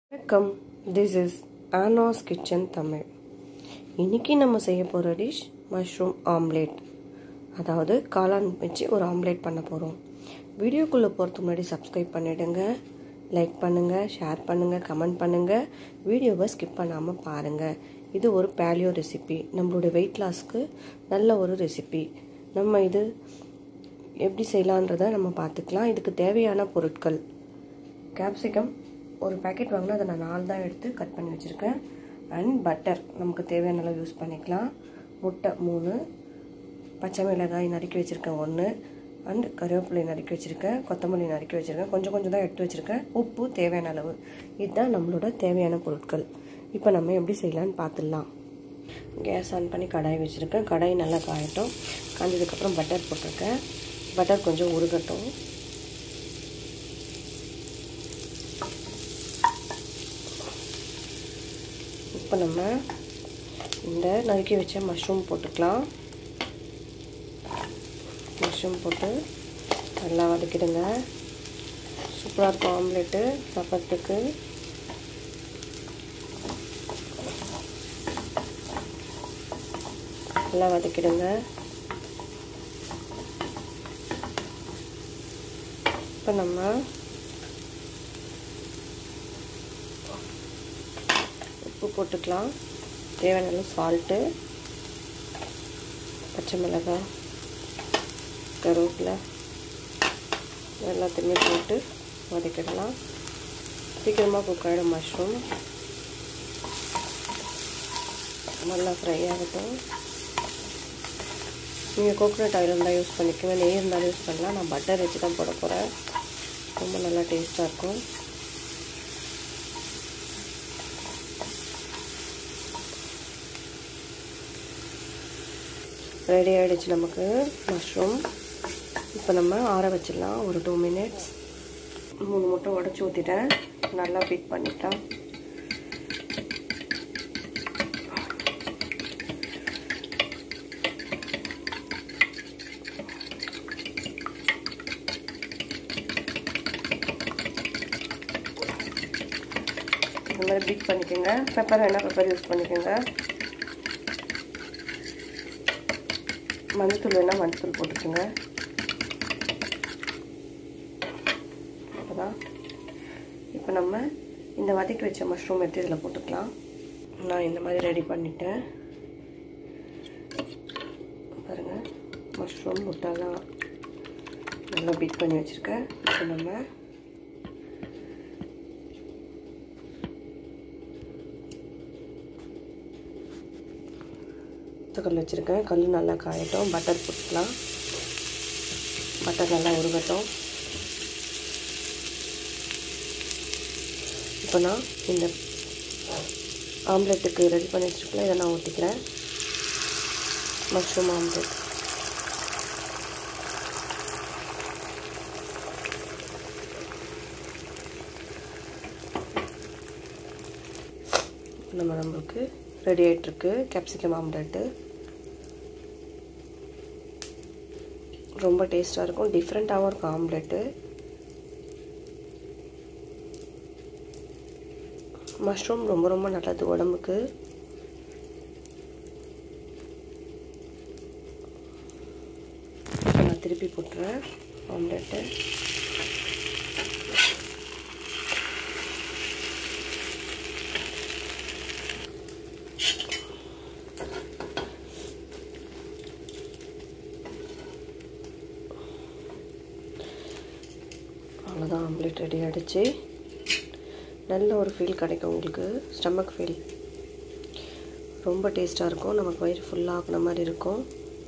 Welcome, this is Hannas Kitchen Tamil. இன்னைக்கு நம்ம செய்ய போற டிஷ் மஷ்ரூம் ஆம்லெட். அதாவது காளான் வச்சு ஒரு ஆம்லெட் பண்ண போறோம். வீடியோக்குள்ள போறதுக்கு முன்னாடி சப்ஸ்கிரைப் பண்ணிடுங்க, லைக் பண்ணுங்க, ஷேர் பண்ணுங்க, கமெண்ட் பண்ணுங்க. வீடியோவை ஸ்கிப் பண்ணாம பாருங்க. இது ஒரு paleo ரெசிபி. நம்மளுடைய weight lossக்கு நல்ல ஒரு ரெசிபி. நம்ம இது எப்படி செய்யலாம்ன்றதை நம்ம பார்த்துக்கலாம். இதுக்கு தேவையான பொருட்கள்: கேப்சிகம் ஒரு பாக்கெட் வாங்கினா அதை நான் 4 தான் எடுத்து கட் பண்ணி வச்சுருக்கேன். அண்ட் பட்டர் நமக்கு தேவையான அளவு யூஸ் பண்ணிக்கலாம். முட்டை 3, பச்சை மிளகாய் நறுக்கி வச்சுருக்கேன் 1, அண்ட் கருவேப்பிலை நறுக்கி வச்சுருக்கேன், கொத்தமல்லி நறுக்கி வச்சுருக்கேன், கொஞ்சம் தான் எடுத்து வச்சுருக்கேன், உப்பு தேவையான அளவு. இதுதான் நம்மளோட தேவையான பொருட்கள். இப்போ நம்ம எப்படி செய்யலான்னு பார்த்துடலாம். கேஸ் ஆன் பண்ணி கடாய் வச்சுருக்கேன். கடாய் நல்லா காயட்டும். காய்ஞ்சதுக்கப்புறம் பட்டர் போட்டிருக்கேன். பட்டர் கொஞ்சம் உருகட்டும். இப்போ நம்ம இந்த நறுக்கி வச்ச மஷ்ரூம் போட்டுக்கலாம். மஷ்ரூம் போட்டு நல்லா வதக்கிடுங்க. சூப்பராக இருக்கும் ஆம்லெட்டு சாப்பிட்றதுக்கு. நல்லா வதக்கிடுங்க. இப்போ நம்ம உப்பு போட்டுக்கலாம். தேவையான அளவு சால்ட்டு, பச்சை மிளகாய், கருவேப்பிலை எல்லாத்தையுமே போட்டு வதக்கிடலாம். சீக்கிரமாக குக் ஆகிடும் மஷ்ரூம். நல்லா ஃப்ரை ஆகட்டும். நீங்கள் கோகோனட் ஆயில் இருந்தால் யூஸ் பண்ணிக்கோங்க, நெய் இருந்தாலும் யூஸ் பண்ணலாம். நான் பட்டர் வச்சு தான் போட போகிறேன். ரொம்ப நல்லா டேஸ்ட்டாக இருக்கும். ரெடி ஆகிடுச்சு நமக்கு மஷ்ரூம். இப்போ நம்ம ஆற வச்சிடலாம் ஒரு 2 மினிட்ஸ். 3 முட்டை உடச்சி ஊற்றிட்டேன். நல்லா பீட் பண்ணிட்டேன். இந்த மாதிரி பீட் பண்ணிக்கோங்க. பெப்பர் வேணால் பெப்பர் யூஸ் பண்ணிக்கோங்க. மஞ்சத்தூள் வேணால் மஞ்சத்தூள் போட்டுக்கோங்க. அப்போதான். இப்போ நம்ம இந்த வதக்கி வச்ச மஷ்ரூம் எடுத்து இதில் போட்டுக்கலாம். நான் இந்த மாதிரி ரெடி பண்ணிட்டேன். பாருங்கள், மஷ்ரூம் முட்டைலாம் நல்லா பீட் பண்ணி வச்சுருக்கேன். இப்போ நம்ம கல் வச்சுருக்கேன். கல் நல்லா காயட்டும். பட்டர் போட்டுக்கலாம். பட்டர் நல்லா உருகட்டும். இப்போ நான் இந்த ஆம்லெட்டுக்கு ரெடி பண்ணி வச்சுருக்கேன். இதை நான் ஊற்றிக்கிறேன். Mushroom omelette. நம்மளுக்கு ரெடி ஆகிட்டுருக்கு கேப்சிகம் ஆம்லெட்டு. ரொம்ப டேஸ்ட்டாக இருக்கும். டிஃப்ரெண்ட்டாகவும் இருக்கும் ஆம்லெட்டு. மஷ்ரூம் ரொம்ப நல்லது உடம்புக்கு. நான் திருப்பி போட்டுறேன் ஆம்லெட்டு. அவ்வளோதான், ஆம்லெட் ரெடி ஆகிடுச்சு. நல்ல ஒரு ஃபீல் கிடைக்கும் உங்களுக்கு, ஸ்டமக் ஃபீல். ரொம்ப டேஸ்ட்டாக இருக்கும். நமக்கு வயிறு ஃபுல்லாகின மாதிரி இருக்கும்.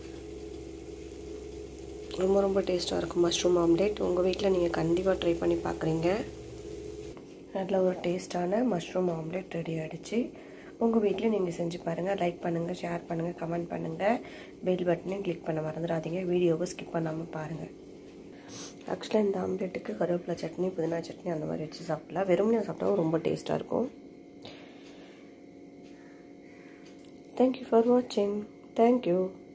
ரொம்ப டேஸ்ட்டாக இருக்கும் மஷ்ரூம் ஆம்லெட். உங்கள் வீட்டில் நீங்கள் கண்டிப்பாக ட்ரை பண்ணி பார்க்குறீங்க. நல்ல ஒரு டேஸ்ட்டான மஷ்ரூம் ஆம்லெட் ரெடி ஆகிடுச்சு. உங்கள் வீட்டில் நீங்கள் செஞ்சு பாருங்கள். லைக் பண்ணுங்கள், ஷேர் பண்ணுங்கள், கமெண்ட் பண்ணுங்கள். பெல் பட்டனையும் கிளிக் பண்ண மறந்துடாதீங்க. வீடியோவை ஸ்கிப் பண்ணாமல் பாருங்கள். ஆக்சுவலாக இந்த ஆம்லெட்டுக்கு கருவேப்பிலை சட்னி, புதினா சட்னி அந்த மாதிரி வச்சு சாப்பிடலாம். வெறுமனே சாப்பிட்டாலும் ரொம்ப டேஸ்ட்டாக இருக்கும். தேங்க்யூ ஃபார் வாட்சிங். தேங்க்யூ.